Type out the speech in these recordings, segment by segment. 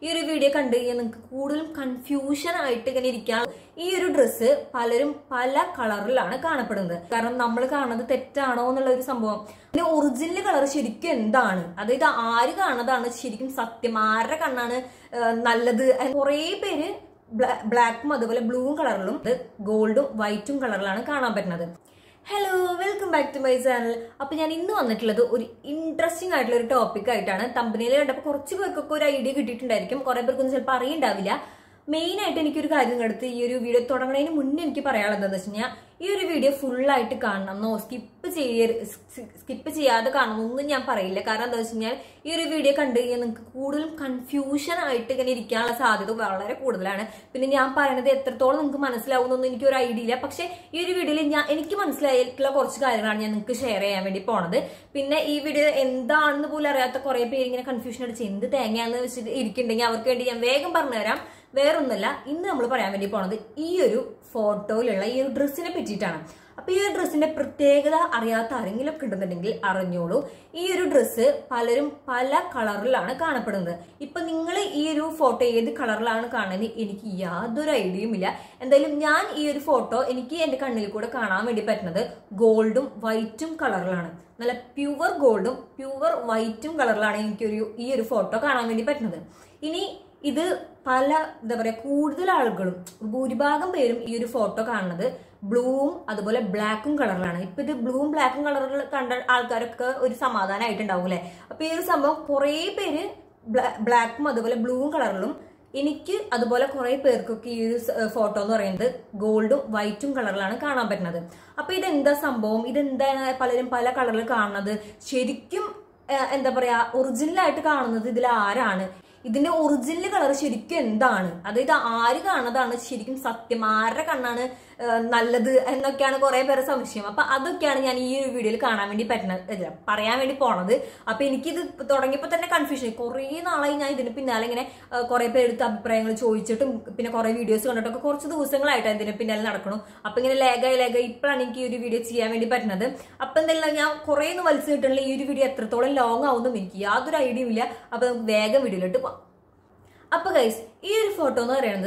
ഈ ഒരു വീഡിയോ കണ്ടു കഴിഞ്ഞാൽ നിങ്ങൾക്ക് കൂടുതലും കൺഫ്യൂഷൻ ആയിട്ട് ഇങ്ങനെ ഇരിക്കാം. ഈ ഒരു ഡ്രസ്സ് പലരും പല കളറിലാണ് കാണപ്പെടുന്നത്. കാരണം നമ്മൾ കാണുന്നത് തെറ്റാണോ എന്നുള്ള ഒരു സംഭവം. പിന്നെ ഒറിജിനൽ കളർ ശരിക്കും എന്താണ്, അതായത് ആര് കാണുന്നതാണ് ശരിക്കും സത്യം, ആരുടെ കണ്ണാണ് നല്ലത്. കുറെ പേര് ബ്ലാക്കും അതുപോലെ ബ്ലൂവും കളറിലും ഗോൾഡും വൈറ്റും കളറിലാണ് കാണാൻ പറ്റുന്നത്. Hello, welcome back to my channel. അപ്പൊ ഞാൻ ഇന്ന് വന്നിട്ടുള്ളത് ഒരു ഇൻട്രസ്റ്റിംഗ് ആയിട്ടുള്ള ഒരു ടോപ്പിക് ആയിട്ടാണ്. തമ്പനിയിൽ കണ്ടപ്പോൾ കുറച്ച് പേർക്കൊക്കെ ഒരു ഐഡിയ കിട്ടിയിട്ടുണ്ടായിരിക്കും, കുറെ പേർക്കൊന്നും ചിലപ്പോൾ അറിയണ്ടാവില്ല. മെയിൻ ആയിട്ട് എനിക്കൊരു കാര്യം എടുത്ത് ഈ ഒരു വീഡിയോ തുടങ്ങുന്നതിന് മുന്നേ എനിക്ക് പറയാനുള്ളത് എന്താണെന്ന് വെച്ച് കഴിഞ്ഞാൽ, ഈ ഒരു വീഡിയോ ഫുള്ളായിട്ട് കാണണം, സ്കിപ്പ് ചെയ്യാതെ കാണണമെന്നൊന്നും ഞാൻ പറയില്ല. കാരണം എന്താ വെച്ച് കഴിഞ്ഞാൽ, ഈ ഒരു വീഡിയോ കണ്ടു കഴിഞ്ഞാൽ നിങ്ങൾക്ക് കൂടുതലും കൺഫ്യൂഷൻ ആയിട്ട് ഇങ്ങനെ ഇരിക്കാനുള്ള സാധ്യത വളരെ കൂടുതലാണ്. പിന്നെ ഞാൻ പറയുന്നത് എത്രത്തോളം നിങ്ങൾക്ക് മനസ്സിലാവുന്നൊന്നും എനിക്ക് ഒരു ഐഡിയ ഇല്ല. പക്ഷെ ഈ ഒരു വീഡിയോയിൽ എനിക്ക് മനസ്സിലായിട്ടുള്ള കുറച്ച് കാര്യങ്ങളാണ് ഞാൻ നിങ്ങൾക്ക് ഷെയർ ചെയ്യാൻ വേണ്ടി പോണത്. പിന്നെ ഈ വീഡിയോ എന്താണെന്ന് പോലും അറിയാത്ത കുറെ പേര് ഇങ്ങനെ കൺഫ്യൂഷൻ അടിച്ച് എന്ത് തേങ്ങയാന്ന് വെച്ചിട്ട് ഇരിക്കുന്നുണ്ടെങ്കിൽ അവർക്ക് വേണ്ടി ഞാൻ വേഗം പറഞ്ഞുതരാം. വേറൊന്നുമല്ല, ഇന്ന് നമ്മൾ പറയാൻ വേണ്ടി പോണത് ഈ ഒരു ഫോട്ടോയിലുള്ള ഈ ഒരു ഡ്രസ്സിനെ പറ്റിയിട്ടാണ്. അപ്പൊ ഈ ഒരു ഡ്രസ്സിന്റെ പ്രത്യേകത അറിയാത്ത ആരെങ്കിലും ഒക്കെ ഉണ്ടെന്നുണ്ടെങ്കിൽ അറിഞ്ഞോളൂ. ഈ ഒരു ഡ്രസ്സ് പലരും പല കളറിലാണ് കാണപ്പെടുന്നത്. ഇപ്പൊ നിങ്ങൾ ഈ ഒരു ഫോട്ടോ ഏത് കളറിലാണ് കാണുന്നത് എനിക്ക് യാതൊരു ഐഡിയയും ഇല്ല. എന്തായാലും ഞാൻ ഈ ഒരു ഫോട്ടോ എനിക്ക് എന്റെ കണ്ണിൽ കൂടെ കാണാൻ വേണ്ടി പറ്റുന്നത് ഗോൾഡും വൈറ്റും കളറിലാണ്. നല്ല പ്യുവർ ഗോൾഡും പ്യുവർ വൈറ്റും കളറിലാണ് ഈ ഒരു ഫോട്ടോ കാണാൻ വേണ്ടി പറ്റുന്നത്. ഇനി ഇത് എന്താ പറയാ, കൂടുതൽ ആളുകളും ഭൂരിഭാഗം പേരും ഈ ഒരു ഫോട്ടോ കാണുന്നത് ബ്ലൂവും അതുപോലെ ബ്ലാക്കും കളറിലാണ്. ഇപ്പൊ ഇത് ബ്ലൂവും ബ്ലാക്കും കളറിൽ കണ്ട ആൾക്കാരൊക്കെ ഒരു സമാധാനമായിട്ടുണ്ടാവും അല്ലെ. അപ്പൊ ഈ ഒരു സംഭവം കുറെ പേര് ബ്ലാക്കും അതുപോലെ ബ്ലൂവും കളറിലും, എനിക്ക് അതുപോലെ കുറെ പേർക്കൊക്കെ ഈ ഒരു ഫോട്ടോ എന്ന് പറയുന്നത് ഗോൾഡും വൈറ്റും കളറിലാണ് കാണാൻ പറ്റുന്നത്. അപ്പൊ ഇതെന്താ സംഭവം, ഇതെന്താണ് പലരും പല കളറിൽ കാണുന്നത്, ശരിക്കും എന്താ പറയാ ഒറിജിനലായിട്ട് കാണുന്നത് ഇതിൽ ആരാണ്, ഇതിന്റെ ഒറിജിനൽ കളർ ശരിക്കും എന്താണ്, അതായത് ആര് കാണുന്നതാണ് ശരിക്കും സത്യം, ആരുടെ കണ്ണാണ് നല്ലത് എന്നൊക്കെയാണ് കുറെ പേരെ സംശയം. അപ്പൊ അതൊക്കെയാണ് ഞാൻ ഈ ഒരു വീഡിയോയിൽ കാണാൻ വേണ്ടി പറയാൻ വേണ്ടി പോണത്. അപ്പൊ എനിക്കിത് തുടങ്ങിയപ്പോ തന്നെ കൺഫ്യൂഷൻ. കുറെ നാളായി ഞാൻ ഇതിന് പിന്നാലെ ഇങ്ങനെ കുറെ പേരെടുത്ത് അഭിപ്രായങ്ങൾ ചോദിച്ചിട്ടും പിന്നെ കുറെ വീഡിയോസ് കണ്ടിട്ടൊക്കെ കുറച്ച് ദിവസങ്ങളായിട്ടാണ് ഇതിന് പിന്നാലെ നടക്കണം. അപ്പൊ ഇങ്ങനെ ലേഖ ഇപ്പോഴാണ് എനിക്ക് ഈ ഒരു വീഡിയോ ചെയ്യാൻ വേണ്ടി പറ്റുന്നത്. അപ്പൊ എന്തായാലും ഞാൻ കുറെ ഒന്നും വലിച്ചു കിട്ടണില്ല. ഈ ഒരു വീഡിയോ എത്രത്തോളം ലോങ് ആവുന്നും എനിക്ക് യാതൊരു ഐഡിയയും ഇല്ല. അപ്പൊ നമുക്ക് വേഗം വീഡിയോയിലോട്ട് പോവാം. അപ്പൊ ഗൈസ്, ഈ ഒരു ഫോട്ടോ എന്ന് പറയുന്നത്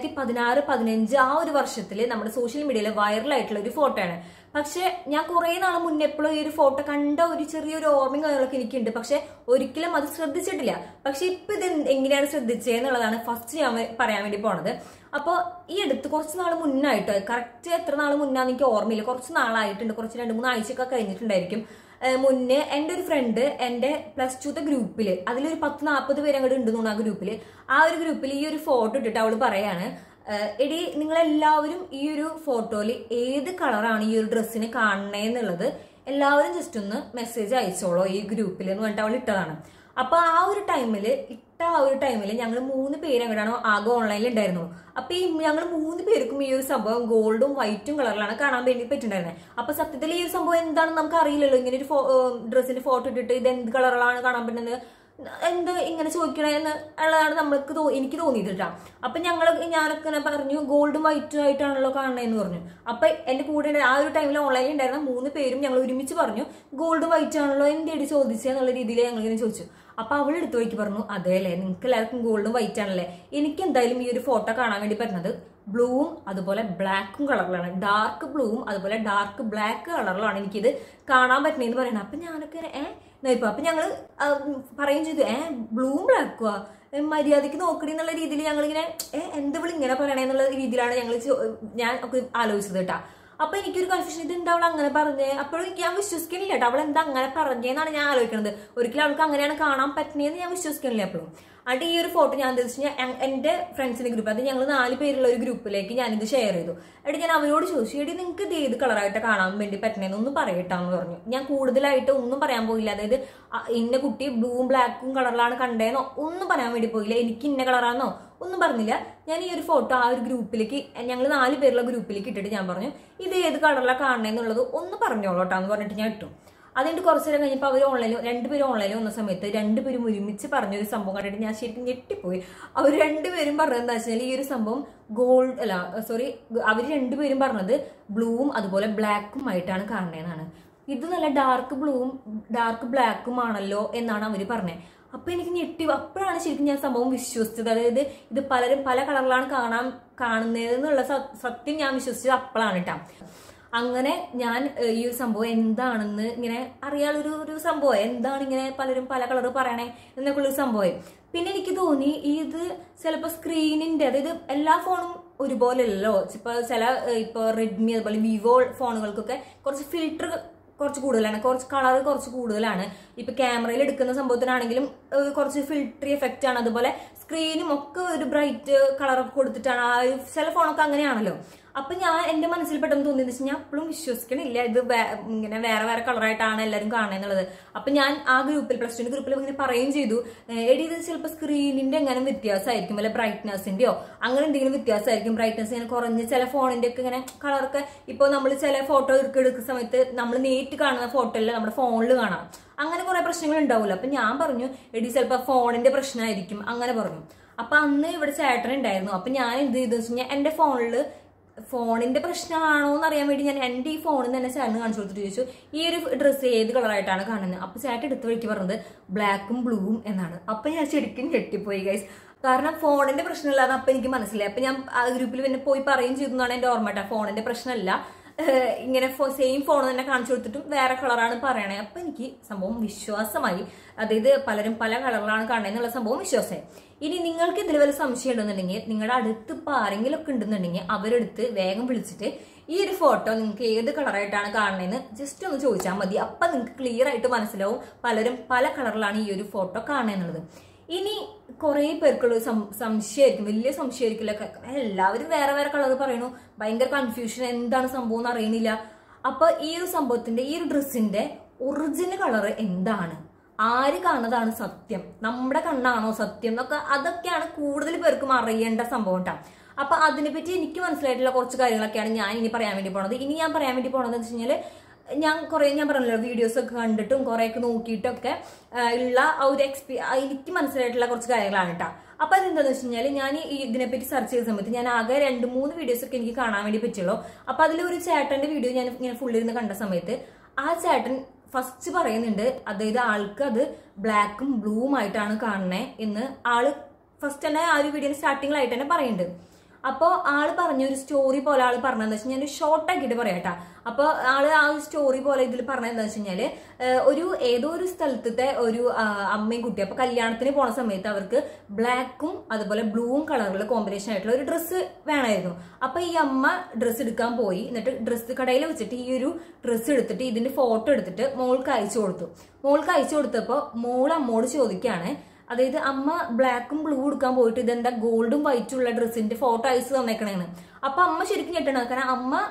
2016-15 ആ ഒരു വർഷത്തില് നമ്മുടെ സോഷ്യൽ മീഡിയയിൽ വൈറലായിട്ടുള്ള ഒരു ഫോട്ടോ ആണ്. പക്ഷെ ഞാൻ കുറെ നാൾ മുന്നേ എപ്പോഴും ഈ ഒരു ഫോട്ടോ കണ്ട ഒരു ചെറിയൊരു ഓർമ്മയും കാര്യങ്ങളൊക്കെ എനിക്കുണ്ട്. പക്ഷെ ഒരിക്കലും അത് ശ്രദ്ധിച്ചിട്ടില്ല. പക്ഷെ ഇപ്പൊ ഇത് എങ്ങനെയാണ് ശ്രദ്ധിച്ചതെന്നുള്ളതാണ് ഫസ്റ്റ് ഞാൻ പറയാൻ വേണ്ടി പോണത്. അപ്പോൾ ഈ അടുത്ത് കുറച്ച് നാൾ മുന്നായിട്ട്, കറക്റ്റ് എത്ര നാൾ മുന്നാന്ന് എനിക്ക് ഓർമ്മയില്ല, കുറച്ച് നാളായിട്ടുണ്ട്, കുറച്ച് 2-3 ആഴ്ചയൊക്കെ കഴിഞ്ഞിട്ടുണ്ടായിരിക്കും. മുന്നേ എൻ്റെ ഒരു ഫ്രണ്ട് എൻ്റെ +2 ഗ്രൂപ്പിൽ, അതിലൊരു 10-40 പേര് അങ്ങോട്ട് ഉണ്ടെന്ന് ആ ഗ്രൂപ്പിൽ. ആ ഒരു ഗ്രൂപ്പിൽ ഈ ഒരു ഫോട്ടോ ഇട്ടിട്ട് അവള് പറയാണ്, എടി നിങ്ങളെല്ലാവരും ഈ ഒരു ഫോട്ടോയിൽ ഏത് കളറാണ് ഈ ഒരു ഡ്രസ്സിന് കാണണേന്നുള്ളത് എല്ലാവരും ജസ്റ്റ് ഒന്ന് മെസ്സേജ് അയച്ചോളോ ഈ ഗ്രൂപ്പിൽ എന്ന് പറഞ്ഞിട്ട് അവൾ ഇട്ടതാണ്. അപ്പൊ ആ ഒരു ടൈമിൽ ഞങ്ങൾ 3 പേര് അങ്ങോട്ടാണ് ആകെ ഓൺലൈനിൽ ഉണ്ടായിരുന്നുള്ളൂ. അപ്പൊ ഈ ഞങ്ങൾ 3 പേർക്കും ഈ ഒരു സംഭവം ഗോൾഡും വൈറ്റും കളറിലാണ് കാണാൻ വേണ്ടി പറ്റുണ്ടായിരുന്നത്. അപ്പൊ സത്യത്തിൽ ഈ ഒരു സംഭവം എന്താണെന്ന് നമുക്ക് അറിയില്ലല്ലോ. ഇങ്ങനെ ഒരു ഡ്രസ്സിന്റെ ഫോട്ടോ ഇട്ടിട്ട് ഇത് എന്ത് കളറിലാണ് കാണാൻ പറ്റുന്നത്, എന്താ ഇങ്ങനെ ചോദിക്കണേന്ന് ഉള്ളതാണ് എനിക്ക് തോന്നിയത് കേട്ടോ. അപ്പൊ ഞാനൊക്കെ പറഞ്ഞു ഗോൾഡും വൈറ്റും ആയിട്ടാണല്ലോ കാണണേന്ന് പറഞ്ഞു. അപ്പൊ എന്റെ കൂടെ ആ ഒരു ടൈമിൽ ഓൺലൈനിൽ ഉണ്ടായിരുന്ന 3 പേരും ഞങ്ങൾ ഒരുമിച്ച് പറഞ്ഞു ഗോൾഡും വൈറ്റ് ആണല്ലോ, എന്തേടി ചോദിച്ചെന്നുള്ള രീതിയിൽ ഞങ്ങൾ ഇങ്ങനെ ചോദിച്ചു. അപ്പൊ അവൾ എടുത്തു വയ്ക്ക് പറഞ്ഞു, അതെ അല്ലേ, നിങ്ങൾക്ക് എല്ലാവർക്കും ഗോൾഡും വൈറ്റ് ആണല്ലേ. എനിക്ക് എന്തായാലും ഈ ഒരു ഫോട്ടോ കാണാൻ വേണ്ടി പറ്റുന്നത് ബ്ലൂവും അതുപോലെ ബ്ലാക്കും കളറിലാണ്. ഡാർക്ക് ബ്ലൂവും അതുപോലെ ഡാർക്ക് ബ്ലാക്ക് കളറിലാണ് എനിക്കിത് കാണാൻ പറ്റണേന്ന് പറയുന്നത്. അപ്പൊ ഞാനൊക്കെ അപ്പൊ ഞങ്ങള് പറയുകയും ചെയ്തു, ബ്ലൂവും ബ്ലാക്കുവാ, മര്യാദക്ക് നോക്കണി എന്നുള്ള രീതിയിൽ ഞങ്ങളിങ്ങനെ എന്തെങ്കിലും ഇങ്ങനെ പറയണേന്നുള്ള രീതിയിലാണ് ഞാൻ ഒക്കെ ആലോചിച്ചത് കേട്ടാ. അപ്പൊ എനിക്കൊരു കൺഫ്യൂഷൻ, ഇത് എന്താ അവൾ അങ്ങനെ പറഞ്ഞേ, അപ്പോഴും എനിക്ക് ഞാൻ വിശ്വസിക്കുന്നില്ല കേട്ടോ. അവൾ എന്താ അങ്ങനെ പറഞ്ഞേന്നാണ് ഞാൻ ആലോചിക്കുന്നത്. ഒരിക്കലും അവൾക്ക് അങ്ങനെയാണ് കാണാൻ പറ്റുന്നതെന്ന് ഞാൻ വിശ്വസിക്കുന്നില്ല എപ്പോഴും. എന്നിട്ട് ഈ ഒരു ഫോട്ടോ ഞാൻ എന്താ വെച്ചാൽ എന്റെ ഫ്രണ്ട്സിന്റെ ഗ്രൂപ്പ്, അത് ഞങ്ങൾ 4 പേരുള്ള ഒരു ഗ്രൂപ്പിലേക്ക് ഞാനിത് ഷെയർ ചെയ്തു. എന്നിട്ട് ഞാൻ അവരോട് ചോദിച്ചു, എടി നിങ്ങൾക്ക് ഇത് ഏത് കളറായിട്ട് കാണാൻ വേണ്ടി പറ്റണേന്ന് ഒന്ന് പറയട്ടാന്ന് പറഞ്ഞു. ഞാൻ കൂടുതലായിട്ട് ഒന്നും പറയാൻ പോയില്ല. അതായത് ഇന്ന കുട്ടി ബ്ലൂവും ബ്ലാക്കും കളറിലാണ് കണ്ടേന്നോ ഒന്നും പറയാൻ വേണ്ടി പോയില്ല. എനിക്ക് ഇന്ന കളറാന്നോ ഒന്നും പറഞ്ഞില്ല. ഞാൻ ഈ ഒരു ഫോട്ടോ ആ ഒരു ഗ്രൂപ്പിലേക്ക്, ഞങ്ങൾ 4 പേരുള്ള ഗ്രൂപ്പിലേക്ക് ഇട്ടിട്ട് ഞാൻ പറഞ്ഞു, ഇത് ഏത് കളറിലാണ് കാണണേന്നുള്ളത് ഒന്ന് പറഞ്ഞോളോട്ടാന്ന് പറഞ്ഞിട്ട് ഞാൻ ഇട്ടു. അതിന്റെ കുറച്ചു നേരം കഴിഞ്ഞപ്പോൾ അവർ ഓൺലൈനിൽ 2 പേരും ഓൺലൈനിൽ വന്ന സമയത്ത് 2 പേരും ഒരുമിച്ച് പറഞ്ഞൊരു സംഭവം കണ്ടിട്ട് ഞാൻ ശരിക്കും ഞെട്ടിപ്പോയി. അവർ 2 പേരും പറഞ്ഞത് എന്താ വെച്ചാൽ, ഈ ഒരു സംഭവം അവർ 2 പേരും പറഞ്ഞത് ബ്ലൂവും അതുപോലെ ബ്ലാക്കും ആയിട്ടാണ് കാണണേന്നാണ്. ഇത് നല്ല ഡാർക്ക് ബ്ലൂവും ഡാർക്ക് ബ്ലാക്കും ആണല്ലോ എന്നാണ് അവർ പറഞ്ഞത്. അപ്പൊ എനിക്ക് ഞെട്ടി. അപ്പോഴാണ് ശരിക്കും ഞാൻ സംഭവം വിശ്വസിച്ചത്. അതായത് ഇത് പലരും പല കളറിലാണ് കാണുന്നത് എന്നുള്ള സത്യം ഞാൻ വിശ്വസിച്ചത് അപ്പോഴാണ് കേട്ടോ. അങ്ങനെ ഞാൻ ഈ ഒരു സംഭവം എന്താണെന്ന് ഇങ്ങനെ അറിയാനുള്ളൊരു സംഭവം, എന്താണ് ഇങ്ങനെ പലരും പല കളർ പറയണേ എന്നൊക്കെ ഉള്ളൊരു സംഭവം. പിന്നെ എനിക്ക് തോന്നി ഇത് ചിലപ്പോൾ സ്ക്രീനിന്റെ, അതായത് എല്ലാ ഫോണും ഒരുപോലെയല്ലോ. ഇപ്പൊ റെഡ്മി അതുപോലെ വിവോ ഫോണുകൾക്കൊക്കെ കുറച്ച് ഫിൽറ്റർ കുറച്ച് കൂടുതലാണ്, കുറച്ച് കളർ കുറച്ച് കൂടുതലാണ്. ഇപ്പൊ ക്യാമറയിൽ എടുക്കുന്ന സംഭവത്തിനാണെങ്കിലും കുറച്ച് ഫിൽറ്ററി എഫക്റ്റ് ആണ്. അതുപോലെ സ്ക്രീനും ഒക്കെ ഒരു ബ്രൈറ്റ് കളറൊക്കെ കൊടുത്തിട്ടാണ്. ആ ഒരു ചില ഫോണൊക്കെ അങ്ങനെയാണല്ലോ. അപ്പൊ ഞാൻ എന്റെ മനസ്സിൽ പെട്ടെന്ന് തോന്നിയെന്ന് വെച്ചാൽ ഞാൻ അപ്പോഴും വിശ്വസിക്കണില്ല ഇത് ഇങ്ങനെ വേറെ വേറെ കളറായിട്ടാണ് എല്ലാവരും കാണുന്നത്. അപ്പൊ ഞാൻ ആ ഗ്രൂപ്പിൽ +2 ഗ്രൂപ്പിൽ ഇങ്ങനെ പറയുകയും ചെയ്തു, എടി ഇത് ചിലപ്പോൾ സ്ക്രീനിന്റെ എങ്ങനെ വ്യത്യാസമായിരിക്കും, അല്ലെ ബ്രൈറ്റ്നസിന്റെയോ അങ്ങനെ എന്തെങ്കിലും വ്യത്യാസമായിരിക്കും. ബ്രൈറ്റ്നസ് ഇങ്ങനെ കുറഞ്ഞ് ചില ഫോണിന്റെ ഒക്കെ ഇങ്ങനെ കളറൊക്കെ ഇപ്പോൾ നമ്മൾ ചില ഫോട്ടോ എടുക്കുന്ന സമയത്ത് നമ്മൾ നേരിട്ട് കാണുന്ന ഫോട്ടോയിൽ നമ്മുടെ ഫോണിൽ കാണാം. അങ്ങനെ കുറെ പ്രശ്നങ്ങൾ ഉണ്ടാവില്ല. അപ്പൊ ഞാൻ പറഞ്ഞു എടി ചിലപ്പോൾ ഫോണിന്റെ പ്രശ്നമായിരിക്കും അങ്ങനെ പറഞ്ഞു. അപ്പൊ അന്ന് ഇവിടെ ചേട്ടൻ ഉണ്ടായിരുന്നു. അപ്പൊ ഞാൻ എന്ത് ചെയ്തെന്ന് വെച്ച് കഴിഞ്ഞാൽ എന്റെ ഫോണിന്റെ പ്രശ്നമാണോ എന്ന് അറിയാൻ വേണ്ടി ഞാൻ എന്റെ ഈ ഫോണിൽ തന്നെ ചേട്ടന് കാണിച്ചു കൊടുത്തിട്ട് ചോദിച്ചു ഈ ഒരു ഡ്രസ്സ് ഏത് കളറായിട്ടാണ് കാണുന്നത്. അപ്പൊ ചേട്ടൻ എടുത്ത വഴിക്ക് പറഞ്ഞത് ബ്ലാക്കും ബ്ലൂവും എന്നാണ്. അപ്പൊ ഞാൻ ശരിക്കും ഞെട്ടിപ്പോയി ഗൈസ്. കാരണം ഫോണിന്റെ പ്രശ്നമില്ലാതെ അപ്പൊ എനിക്ക് മനസ്സിലായി. അപ്പൊ ഞാൻ ആ ഗ്രൂപ്പിൽ പിന്നെ പോയി പറയുകയും ചെയ്തു എന്നാണ് എന്റെ ഓർമ്മ കേട്ടോ. ഫോണിന്റെ പ്രശ്നമല്ല, ഇങ്ങനെ സെയിം ഫോൺ തന്നെ കാണിച്ചു കൊടുത്തിട്ടും വേറെ കളറാണ് പറയണേ. അപ്പൊ എനിക്ക് സംഭവം വിശ്വാസമായി. അതായത് പലരും പല കളറിലാണ് കാണുന്നത് എന്നുള്ള സംഭവം വിശ്വാസമായി. ഇനി നിങ്ങൾക്ക് ഇതിൽ വല്ല സംശയം ഉണ്ടെന്നുണ്ടെങ്കിൽ നിങ്ങളുടെ അടുത്ത് ഇപ്പൊ ആരെങ്കിലും ഒക്കെ ഉണ്ടെന്നുണ്ടെങ്കിൽ അവരെടുത്ത് വേഗം വിളിച്ചിട്ട് ഈ ഒരു ഫോട്ടോ നിങ്ങൾക്ക് ഏത് കളറായിട്ടാണ് കാണുന്നതെന്ന് ജസ്റ്റ് ഒന്ന് ചോദിച്ചാൽ മതി. അപ്പൊ നിങ്ങൾക്ക് ക്ലിയർ ആയിട്ട് മനസ്സിലാവും പലരും പല കളറിലാണ് ഈ ഒരു ഫോട്ടോ കാണുന്നത്. ഇനി കുറെ പേർക്കുള്ള സംശയമായിരിക്കും, വലിയ സംശയമായിരിക്കില്ല. എല്ലാവരും വേറെ വേറെ കളർ പറയണു, ഭയങ്കര കൺഫ്യൂഷൻ, എന്താണ് സംഭവം എന്ന് അറിയണില്ല. അപ്പൊ ഈ ഒരു സംഭവത്തിന്റെ ഈ ഒരു ഡ്രസ്സിന്റെ ഒറിജിനൽ കളർ എന്താണ്, ആര് കാണുന്നതാണ് സത്യം, നമ്മുടെ കണ്ണാണോ സത്യം എന്നൊക്കെ അതൊക്കെയാണ് കൂടുതൽ പേർക്കും അറിയേണ്ട സംഭവം കേട്ടോ. അപ്പൊ അതിനെപ്പറ്റി എനിക്ക് മനസ്സിലായിട്ടുള്ള കുറച്ച് കാര്യങ്ങളൊക്കെയാണ് ഞാൻ ഇനി പറയാൻ വേണ്ടി പോണത്. ഇനി ഞാൻ പറയാൻ വേണ്ടി പോണത് എന്ന് വെച്ച് കഴിഞ്ഞാല് ഞാൻ പറഞ്ഞല്ലോ വീഡിയോസ് ഒക്കെ കണ്ടിട്ടും കുറെയൊക്കെ നോക്കിയിട്ടൊക്കെ ഉള്ള ഒരു എനിക്ക് മനസ്സിലായിട്ടുള്ള കുറച്ച് കാര്യങ്ങളാണ് കേട്ടോ. അപ്പൊ അതെന്താന്ന് വെച്ച് കഴിഞ്ഞാൽ ഞാൻ ഈ ഇതിനെപ്പറ്റി സെർച്ച് ചെയ്ത സമയത്ത് ഞാൻ ആകെ 2-3 വീഡിയോസ് ഒക്കെ എനിക്ക് കാണാൻ വേണ്ടി പറ്റുള്ളൂ. അപ്പൊ അതിലൊരു ചേട്ടന്റെ വീഡിയോ ഞാൻ ഇങ്ങനെ ഫുള്ളിരുന്ന് കണ്ട സമയത്ത് ആ ചേട്ടൻ ഫസ്റ്റ് പറയുന്നുണ്ട്, അതായത് ആൾക്ക് അത് ബ്ലാക്കും ബ്ലൂവും ആയിട്ടാണ് കാണുന്നത് എന്ന് ആള് ഫസ്റ്റ് തന്നെ ആ ഒരു വീഡിയോ സ്റ്റാർട്ടിങ്ങിലായിട്ട് തന്നെ പറയുന്നുണ്ട്. അപ്പോൾ ആള് പറഞ്ഞൊരു സ്റ്റോറി പോലെ ആള് പറഞ്ഞതെന്ന് വെച്ചാൽ ഞാൻ ഷോർട്ട് ആക്കിയിട്ട് പറയാട്ടാ. അപ്പോൾ ആള് ആ ഒരു സ്റ്റോറി പോലെ ഇതിൽ പറഞ്ഞതെന്ന് വെച്ച് കഴിഞ്ഞാല് ഏതോ ഒരു സ്ഥലത്തെ ഒരു അമ്മയും കുട്ടി അപ്പൊ കല്യാണത്തിന് പോണ സമയത്ത് അവർക്ക് ബ്ലാക്കും അതുപോലെ ബ്ലൂവും കളറിലുള്ള കോമ്പിനേഷൻ ആയിട്ടുള്ള ഒരു ഡ്രസ്സ് വേണമായിരുന്നു. അപ്പൊ ഈ അമ്മ ഡ്രസ്സ് എടുക്കാൻ പോയി. എന്നിട്ട് ഡ്രസ്സ് കടയിൽ വെച്ചിട്ട് ഈ ഒരു ഡ്രസ്സ് എടുത്തിട്ട് ഇതിന്റെ ഫോട്ടോ എടുത്തിട്ട് മോൾക്ക് അയച്ചു കൊടുത്തു. മോൾക്ക് അയച്ചു കൊടുത്തപ്പോ മോൾ അമ്മോട് ചോദിക്കുകയാണ്, അതായത് അമ്മ ബ്ലാക്കും ബ്ലൂ എടുക്കാൻ പോയിട്ട് ഇതെന്താ ഗോൾഡും വൈറ്റും ഉള്ള ഡ്രസ്സിന്റെ ഫോട്ടോ അയച്ചു തന്നേക്കണേന്ന്. അപ്പൊ അമ്മ ശരിക്കും ഞെട്ടണം. കാരണം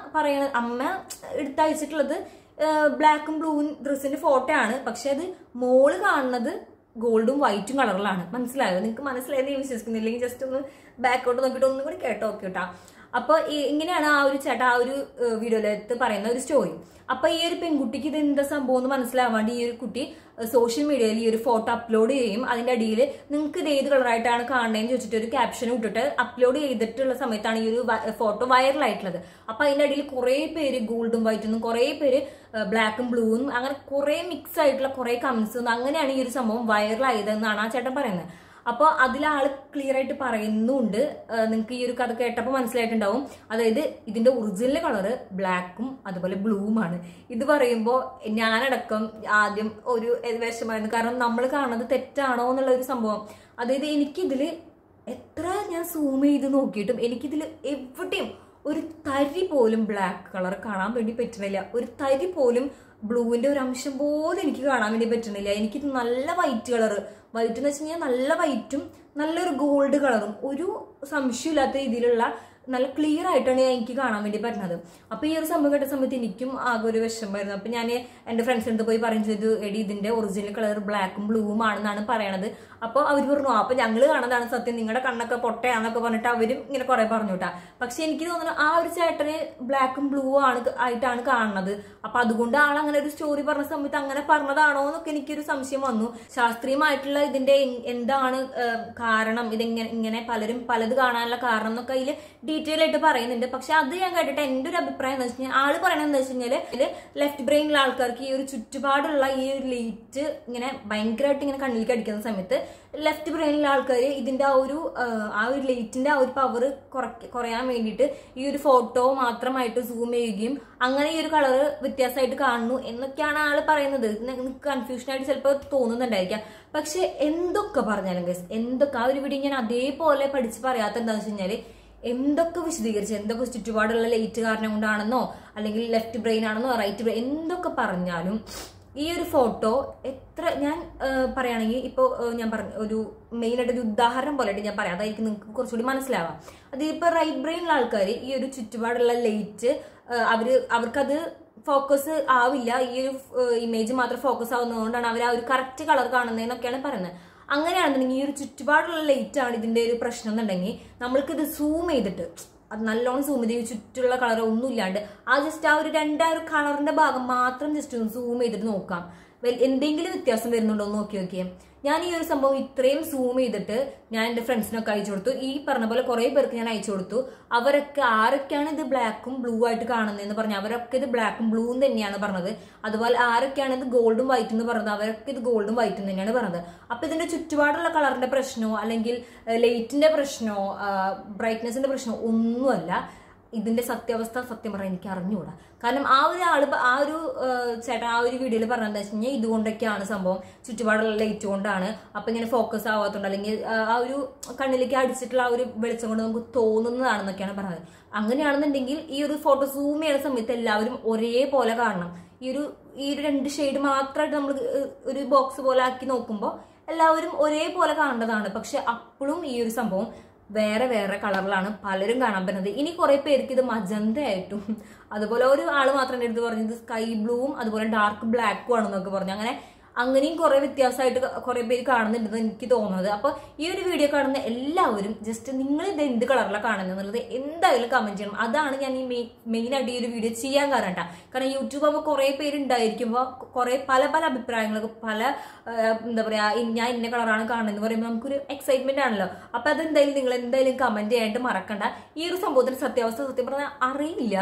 അമ്മ എടുത്തയച്ചിട്ടുള്ളത് ബ്ലാക്കും ബ്ലൂവും ഡ്രസ്സിന്റെ ഫോട്ടോ ആണ്. പക്ഷെ അത് മോള് കാണുന്നത് ഗോൾഡും വൈറ്റും കളറിലാണ്. മനസ്സിലായോ? നിങ്ങൾക്ക് മനസ്സിലായെന്ന് ഞാൻ വിശ്വസിക്കുന്നില്ലെങ്കിൽ ജസ്റ്റ് ഒന്ന് ബാക്കോട്ട് നോക്കിയിട്ട് ഒന്നും കൂടി കേട്ടോ കേട്ടാ. അപ്പൊ ഇങ്ങനെയാണ് ആ ഒരു ചേട്ടാ ആ ഒരു വീഡിയോയിലെടുത്ത് പറയുന്ന ഒരു സ്റ്റോറി. അപ്പൊ ഈ ഒരു പെൺകുട്ടിക്ക് ഇത് എന്താ സംഭവം എന്ന് മനസ്സിലാവാണ്ട് ഈ ഒരു കുട്ടി സോഷ്യൽ മീഡിയയിൽ ഈ ഒരു ഫോട്ടോ അപ്ലോഡ് ചെയ്യും. അതിന്റെ അടിയിൽ നിങ്ങൾക്ക് ഇത് ഏത് കളറായിട്ടാണ് കാണുന്നതെന്ന് ചോദിച്ചിട്ട് ഒരു ക്യാപ്ഷൻ ഇട്ടിട്ട് അപ്ലോഡ് ചെയ്തിട്ടുള്ള സമയത്താണ് ഈ ഒരു ഫോട്ടോ വൈറൽ ആയിട്ടുള്ളത്. അപ്പൊ അതിന്റെ അടിയിൽ കുറെ പേര് ഗോൾഡും വൈറ്റും, കുറെ പേര് ബ്ലാക്കും ബ്ലൂവും, അങ്ങനെ കുറെ മിക്സ് ആയിട്ടുള്ള കുറെ കമന്റ്സ്, അങ്ങനെയാണ് ഈ ഒരു സംഭവം വൈറൽ ആയതെന്നാണ് ആ ചേട്ടൻ പറയുന്നത്. അപ്പോൾ അതിലാള് ക്ലിയർ ആയിട്ട് പറയുന്നുണ്ട്. നിങ്ങൾക്ക് ഈ ഒരു കഥ കേട്ടപ്പോൾ മനസ്സിലായിട്ടുണ്ടാവും. അതായത് ഇതിന്റെ ഒറിജിനൽ കളറ് ബ്ലാക്കും അതുപോലെ ബ്ലൂവുമാണ്. ഇത് പറയുമ്പോൾ ഞാനടക്കം ആദ്യം ഒരു വിഷമായിരുന്നു. കാരണം നമ്മൾ കാണുന്നത് തെറ്റാണോ എന്നുള്ള ഒരു സംഭവം. അതായത് എനിക്കിതിൽ എത്ര ഞാൻ സൂം ചെയ്ത് നോക്കിയിട്ടും എനിക്കിതിൽ എവിടെയും ഒരു തരി പോലും ബ്ലാക്ക് കളർ കാണാൻ വേണ്ടി പറ്റുന്നില്ല. ഒരു തരി പോലും ബ്ലൂവിന്റെ ഒരു അംശം പോലും എനിക്ക് കാണാൻ വേണ്ടി പറ്റുന്നില്ല. എനിക്കിത് നല്ല വൈറ്റ് കളറ്, വൈറ്റ് എന്ന് വെച്ച് കഴിഞ്ഞാൽ നല്ല വൈറ്റും നല്ലൊരു ഗോൾഡ് കളറും ഒരു സംശയമില്ലാത്ത രീതിയിലുള്ള നല്ല ക്ലിയർ ആയിട്ടാണ് എനിക്ക് കാണാൻ വേണ്ടി പറ്റുന്നത്. അപ്പൊ ഈ ഒരു സംഭവം കേട്ട സമയത്ത് എനിക്കും ആകെ ഒരു വിഷമമായിരുന്നു. അപ്പൊ ഞാൻ എന്റെ ഫ്രണ്ട്സിന്റെ അടുത്ത് പോയി പറയും ചെയ്തു, എടി ഇതിന്റെ ഒറിജിനൽ കളർ ബ്ലാക്കും ബ്ലൂവും ആണെന്നാണ് പറയണത്. അപ്പൊ അവർ പറഞ്ഞു അപ്പൊ ഞങ്ങള് കാണുന്നതാണ് സത്യം, നിങ്ങളുടെ കണ്ണൊക്കെ പൊട്ടയാന്നൊക്കെ പറഞ്ഞിട്ട് അവരും ഇങ്ങനെ കുറെ പറഞ്ഞു കേട്ടാ. പക്ഷെ എനിക്ക് തോന്നുന്നു ആ ഒരു ചേട്ടന് ബ്ലാക്കും ബ്ലൂ ആയിട്ടാണ് കാണുന്നത്. അപ്പൊ അതുകൊണ്ട് ആളങ്ങനെ ഒരു സ്റ്റോറി പറഞ്ഞ സമയത്ത് അങ്ങനെ പറഞ്ഞതാണോ എന്നൊക്കെ എനിക്കൊരു സംശയം വന്നു. ശാസ്ത്രീയമായിട്ടുള്ള ഇതിന്റെ എന്താണ് കാരണം, ഇതെങ്ങനെ ഇങ്ങനെ പലരും പലത് കാണാനുള്ള കാരണം എന്നൊക്കെ അതിൽ ഡീറ്റെയിൽ ആയിട്ട് പറയുന്നുണ്ട്. പക്ഷെ അത് ഞാൻ കേട്ടിട്ട് എന്റെ ഒരു അഭിപ്രായം എന്താ വെച്ച് കഴിഞ്ഞാൽ ആള് പറയണത് എന്താ വെച്ച് കഴിഞ്ഞാല് ലെഫ്റ്റ് ബ്രെയിനിലുള്ള ആൾക്കാർക്ക് ഈ ഒരു ചുറ്റുപാടുള്ള ഈ ഒരു ലൈറ്റ് ഇങ്ങനെ ഭയങ്കരമായിട്ട് ഇങ്ങനെ കണ്ണിലേക്ക് അടിക്കുന്ന സമയത്ത് ലെഫ്റ്റ് ബ്രെയിനിലുള്ള ആൾക്കാർ ഇതിന്റെ ആ ഒരു ലൈറ്റിന്റെ ആ ഒരു പവർ കുറയാൻ വേണ്ടിയിട്ട് ഈ ഒരു ഫോട്ടോ മാത്രമായിട്ട് സൂം ചെയ്യുകയും അങ്ങനെ ഈ ഒരു കളർ വ്യത്യാസമായിട്ട് കാണുന്നു എന്നൊക്കെയാണ് ആള് പറയുന്നത്. കൺഫ്യൂഷൻ ആയിട്ട് ചിലപ്പോൾ തോന്നുന്നുണ്ടായിരിക്കാം. പക്ഷെ എന്തൊക്കെ പറഞ്ഞാലും ഗൈസ്, എന്തൊക്കെ ആ ഒരു വീഡിയോ ഞാൻ അതേപോലെ പഠിച്ച് പറയാത്ത എന്താണെന്ന് വെച്ച് കഴിഞ്ഞാല് എന്തൊക്കെ വിശദീകരിച്ച് എന്തൊക്കെ ചുറ്റുപാടുള്ള ലൈറ്റ് കാരണം കൊണ്ടാണെന്നോ അല്ലെങ്കിൽ ലെഫ്റ്റ് ബ്രെയിൻ ആണെന്നോ റൈറ്റ് ബ്രെയിൻ എന്തൊക്കെ പറഞ്ഞാലും ഈ ഒരു ഫോട്ടോ എത്ര ഞാൻ പറയുകയാണെങ്കിൽ ഇപ്പോൾ ഞാൻ പറഞ്ഞ ഒരു മെയിനായിട്ട് ഒരു ഉദാഹരണം പോലെയായിട്ട് ഞാൻ പറയാം, അതായിരിക്കും നിങ്ങൾക്ക് കുറച്ചുകൂടി മനസ്സിലാവാം. അതിപ്പോൾ റൈറ്റ് ബ്രെയിനുള്ള ആൾക്കാർ ഈ ഒരു ചുറ്റുപാടുള്ള ലൈറ്റ് അവർക്കത് ഫോക്കസ് ആവില്ല, ഈ ഒരു ഇമേജ് മാത്രം ഫോക്കസ് ആവുന്നതുകൊണ്ടാണ് അവർ ആ ഒരു കറക്റ്റ് കളർ കാണുന്നതെന്നൊക്കെയാണ് പറയുന്നത്. അങ്ങനെയാണെന്നുണ്ടെങ്കിൽ ഈ ഒരു ചുറ്റുപാടുള്ള ലൈറ്റ് ആണ് ഇതിന്റെ ഒരു പ്രശ്നം എന്നുണ്ടെങ്കിൽ നമ്മൾക്കിത് സൂം ചെയ്തിട്ട് അത് നല്ലോണം സൂം ചെയ്ത് ചുറ്റുള്ള കളർ ഒന്നും ഇല്ലാണ്ട് ആ ജസ്റ്റ് ആ ഒരു കളറിന്റെ ഭാഗം മാത്രം ജസ്റ്റ് ഒന്ന് സൂം ചെയ്തിട്ട് നോക്കാം, എന്തെങ്കിലും വ്യത്യാസം വരുന്നുണ്ടോ എന്ന് നോക്കിയേ. ഞാൻ ഈ ഒരു സംഭവം ഇത്രയും സൂം ചെയ്തിട്ട് ഞാൻ എന്റെ ഫ്രണ്ട്സിനൊക്കെ അയച്ചു കൊടുത്തു. ഈ പറഞ്ഞ പോലെ കുറെ പേർക്ക് ഞാൻ അയച്ചു കൊടുത്തു. അവരൊക്കെ ആരൊക്കെയാണ് ഇത് ബ്ലാക്കും ബ്ലൂ ആയിട്ട് കാണുന്നതെന്ന് പറഞ്ഞു അവരൊക്കെ ഇത് ബ്ലാക്കും ബ്ലൂവും തന്നെയാണ് പറഞ്ഞത്. അതുപോലെ ആരൊക്കെയാണ് ഇത് ഗോൾഡും വൈറ്റും എന്ന് പറഞ്ഞത് അവരൊക്കെ ഇത് ഗോൾഡും വൈറ്റും തന്നെയാണ് പറഞ്ഞത്. അപ്പൊ ഇതിന്റെ ചുറ്റുപാടുള്ള കളറിന്റെ പ്രശ്നമോ അല്ലെങ്കിൽ ലൈറ്റിന്റെ പ്രശ്നമോ ബ്രൈറ്റ്നെസിന്റെ പ്രശ്നമോ ഒന്നുമല്ല. ഇതിന്റെ സത്യാവസ്ഥ സത്യം പറഞ്ഞാൽ എനിക്ക് അറിഞ്ഞുകൂടാ. കാരണം ആ ഒരു ചേട്ടൻ ആ ഒരു വീഡിയോയിൽ പറഞ്ഞതെന്ന് വെച്ച് കഴിഞ്ഞാൽ ഇതുകൊണ്ടൊക്കെയാണ് സംഭവം, ചുറ്റുപാടുള്ള ലൈറ്റ് കൊണ്ടാണ്. അപ്പൊ ഇങ്ങനെ ഫോക്കസ് ആവാത്തോണ്ട് അല്ലെങ്കിൽ ആ ഒരു കണ്ണിലേക്ക് അടിച്ചിട്ടുള്ള ആ ഒരു വെളിച്ചം കൊണ്ട് നമുക്ക് തോന്നുന്നതാണെന്നൊക്കെയാണ് പറഞ്ഞത്. അങ്ങനെയാണെന്നുണ്ടെങ്കിൽ ഈ ഒരു ഫോട്ടോ സൂം ചെയ്യുന്ന സമയത്ത് എല്ലാവരും ഒരേപോലെ കാണണം. ഈ ഒരു 2 ഷെയ്ഡ് മാത്രമായിട്ട് നമ്മൾ ഒരു ബോക്സ് പോലെ ആക്കി നോക്കുമ്പോൾ എല്ലാവരും ഒരേപോലെ കാണേണ്ടതാണ്. പക്ഷെ അപ്പോഴും ഈ ഒരു സംഭവം വേറെ വേറെ കളറിലാണ് പലരും കാണാൻ പറ്റുന്നത്. ഇനി കുറെ പേർക്ക് ഇത് മജന്ത ആയിട്ടും അതുപോലെ ഒരു ആള് മാത്രം എടുത്ത് പറഞ്ഞത് സ്കൈ ബ്ലൂവും അതുപോലെ ഡാർക്ക് ബ്ലാക്കും ആണെന്നൊക്കെ പറഞ്ഞു. അങ്ങനെയും കുറെ വ്യത്യാസമായിട്ട് കുറെ പേര് കാണുന്നുണ്ടെന്ന് എനിക്ക് തോന്നുന്നത്. അപ്പൊ ഈ ഒരു വീഡിയോ കാണുന്ന എല്ലാവരും ജസ്റ്റ് നിങ്ങൾ ഇത് എന്ത് കളറിലാണ് കാണുന്നത് എന്നുള്ളത് എന്തായാലും കമന്റ് ചെയ്യണം. അതാണ് ഞാൻ ഈ മെയിൻ ആയിട്ട് ഈ ഒരു വീഡിയോ ചെയ്യാൻ കാരണം. കാരണം യൂട്യൂബ് ആകുമ്പോൾ കുറെ പേരുണ്ടായിരിക്കുമ്പോൾ കുറെ പല അഭിപ്രായങ്ങളൊക്കെ എന്താ പറയാ ഞാൻ ഇന്ന കളറാണ് കാണുന്നത് പറയുമ്പോൾ നമുക്കൊരു എക്സൈറ്റ്മെന്റ് ആണല്ലോ. അപ്പൊ അതെന്തായാലും നിങ്ങൾ എന്തായാലും കമന്റ് ചെയ്യാനായിട്ട് മറക്കണ്ട. ഈ ഒരു സംഭവത്തിന്റെ സത്യാവസ്ഥ സത്യം പറഞ്ഞാൽ അറിയില്ല.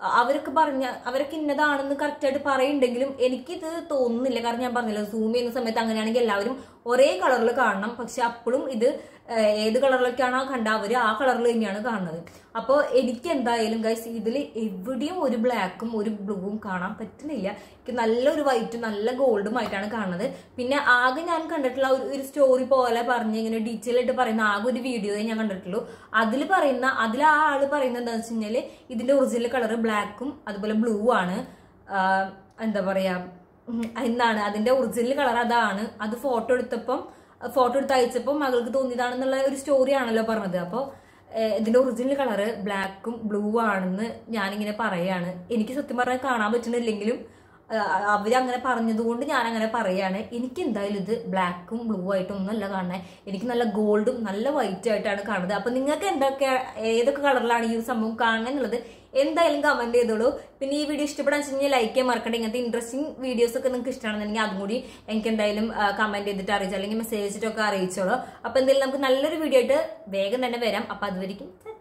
അവരൊക്കെ ഇന്നതാണെന്ന് കറക്റ്റായിട്ട് പറയുന്നുണ്ടെങ്കിലും എനിക്കിത് തോന്നുന്നില്ല. കാരണം ഞാൻ പറഞ്ഞില്ല സൂം ചെയ്യുന്ന സമയത്ത് അങ്ങനെയാണെങ്കിൽ എല്ലാവരും ഒരേ കളറിൽ കാണണം. പക്ഷെ അപ്പോഴും ഇത് ഏത് കളറിലൊക്കെയാണോ കണ്ട അവര് ആ കളറിൽ തന്നെയാണ് കാണുന്നത്. അപ്പോൾ എനിക്ക് എന്തായാലും ഗൈസ് ഇതിൽ എവിടെയും ഒരു ബ്ലാക്കും ഒരു ബ്ലൂവും കാണാൻ പറ്റുന്നില്ല. എനിക്ക് നല്ലൊരു വൈറ്റും നല്ല ഗോൾഡും ആയിട്ടാണ് കാണുന്നത്. പിന്നെ ആകെ ഞാൻ കണ്ടിട്ടുള്ള ഒരു സ്റ്റോറി പോലെ പറഞ്ഞ് ഇങ്ങനെ ഡീറ്റെയിൽ ആയിട്ട് പറയുന്ന ആകെ ഒരു വീഡിയോയെ ഞാൻ കണ്ടിട്ടുള്ളൂ. അതിൽ ആ ആള് പറയുന്നത് എന്താണെന്ന് വെച്ച് കഴിഞ്ഞാല് ഇതിന്റെ ഒറിജിനൽ കളർ ബ്ലാക്കും അതുപോലെ ബ്ലൂ ആണ്. എന്താ പറയാ എന്താണ് അതിന്റെ ഒറിജിനൽ കളർ അതാണ്. അത് ഫോട്ടോ എടുത്ത് അയച്ചപ്പോൾ മകൾക്ക് തോന്നിയതാണെന്നുള്ള ഒരു സ്റ്റോറി ആണല്ലോ പറഞ്ഞത്. അപ്പോൾ ഇതിന്റെ ഒറിജിനൽ കളറ് ബ്ലാക്കും ബ്ലൂ ആണെന്ന് ഞാനിങ്ങനെ പറയാണ്. എനിക്ക് സത്യം പറഞ്ഞാൽ കാണാൻ പറ്റുന്നില്ലെങ്കിലും അവരങ്ങനെ പറഞ്ഞതുകൊണ്ട് ഞാൻ അങ്ങനെ പറയാണ്. എനിക്ക് എന്തായാലും ഇത് ബ്ലാക്കും ബ്ലൂ ആയിട്ടും ഒന്നല്ല കാണുന്നത്. എനിക്ക് നല്ല ഗോൾഡും നല്ല വൈറ്റും ആയിട്ടാണ് കാണുന്നത്. അപ്പൊ നിങ്ങൾക്ക് ഏതൊക്കെ കളറിലാണ് ഈ ഒരു സംഭവം കാണുന്നത് എന്നുള്ളത് എന്തായാലും കമന്റ് ചെയ്തോളൂ. പിന്നെ ഈ വീഡിയോ ഇഷ്ടപ്പെടാൻ വെച്ച് കഴിഞ്ഞാൽ ലൈക്ക് ചെയ്യാൻ മറക്കണ്ട. ഇങ്ങനത്തെ ഇൻട്രസ്റ്റിംഗ് വീഡിയോസ് ഒക്കെ നിങ്ങൾക്ക് ഇഷ്ടമാണെന്നുണ്ടെങ്കിൽ അതും കൂടി എനിക്ക് എന്തായാലും കമന്റ് ചെയ്തിട്ട് അറിയിച്ചോ അല്ലെങ്കിൽ മെസ്സേജ് ചെയ്തിട്ടൊക്കെ അറിയിച്ചോളൂ. അപ്പൊ എന്തായാലും നമുക്ക് നല്ലൊരു വീഡിയോ ആയിട്ട് വേഗം തന്നെ വരാം. അപ്പൊ അതുവരെയും